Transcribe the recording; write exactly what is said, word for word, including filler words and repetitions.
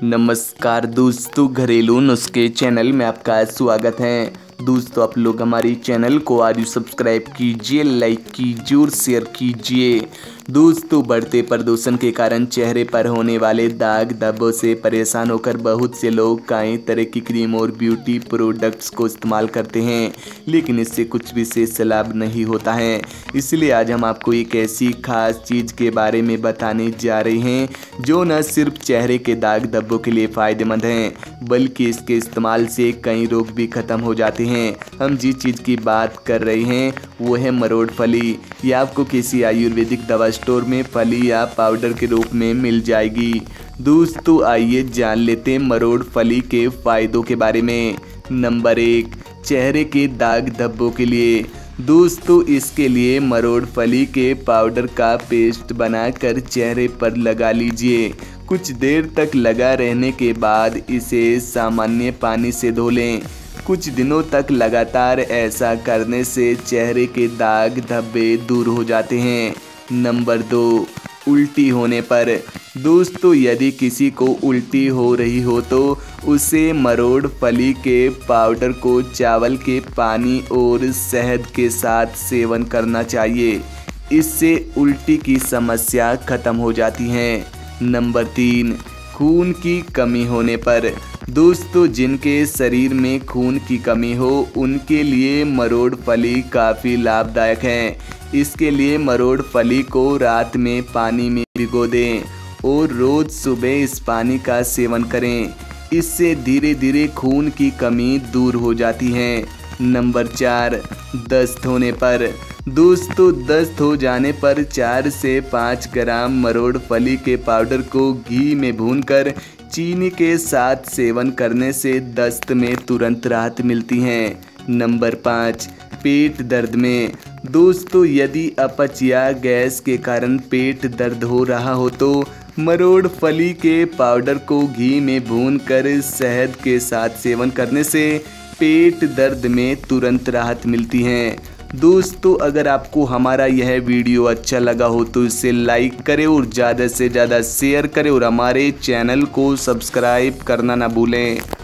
नमस्कार दोस्तों, घरेलू नुस्खे चैनल में आपका स्वागत है। दोस्तों, आप लोग हमारे चैनल को आज सब्सक्राइब कीजिए, लाइक कीजिए और शेयर कीजिए। दोस्तों, बढ़ते प्रदूषण के कारण चेहरे पर होने वाले दाग धब्बों से परेशान होकर बहुत से लोग कई तरह की क्रीम और ब्यूटी प्रोडक्ट्स को इस्तेमाल करते हैं, लेकिन इससे कुछ विशेष लाभ नहीं होता है। इसलिए आज हम आपको एक ऐसी खास चीज़ के बारे में बताने जा रहे हैं जो न सिर्फ चेहरे के दाग धब्बों के लिए फ़ायदेमंद हैं, बल्कि इसके इस्तेमाल से कई रोग भी ख़त्म हो जाते हैं। हम जिस चीज़ की बात कर रहे हैं वो है मरोड़ फली। यह आपको किसी आयुर्वेदिक दवा स्टोर में फली या पाउडर के रूप में मिल जाएगी। दोस्तों, आइए जान लेते हैं मरोड़ फली के फायदों के बारे में। नंबर एक, चेहरे के दाग धब्बों के लिए। दोस्तों, इसके लिए मरोड़ फली के पाउडर का पेस्ट बनाकर चेहरे पर लगा लीजिए। कुछ देर तक लगा रहने के बाद इसे सामान्य पानी से धो लें। कुछ दिनों तक लगातार ऐसा करने से चेहरे के दाग धब्बे दूर हो जाते हैं। नंबर दो, उल्टी होने पर। दोस्तों, यदि किसी को उल्टी हो रही हो तो उसे मरोड़ फली के पाउडर को चावल के पानी और शहद के साथ सेवन करना चाहिए। इससे उल्टी की समस्या खत्म हो जाती है। नंबर तीन, खून की कमी होने पर। दोस्तों, जिनके शरीर में खून की कमी हो उनके लिए मरोड़ फली काफ़ी लाभदायक है। इसके लिए मरोड़ फली को रात में पानी में भिगो दें और रोज़ सुबह इस पानी का सेवन करें। इससे धीरे धीरे खून की कमी दूर हो जाती है। नंबर चार, दस्त होने पर। दोस्तों, दस्त हो जाने पर चार से पाँच ग्राम मरोड़ फली के पाउडर को घी में भूनकर चीनी के साथ सेवन करने से दस्त में तुरंत राहत मिलती है। नंबर पाँच, पेट दर्द में। दोस्तों, यदि अपच या गैस के कारण पेट दर्द हो रहा हो तो मरोड़ फली के पाउडर को घी में भूनकर शहद के साथ सेवन करने से पेट दर्द में तुरंत राहत मिलती है। दोस्तों, अगर आपको हमारा यह वीडियो अच्छा लगा हो तो इसे लाइक करें और ज़्यादा से ज़्यादा शेयर करें और हमारे चैनल को सब्सक्राइब करना ना भूलें।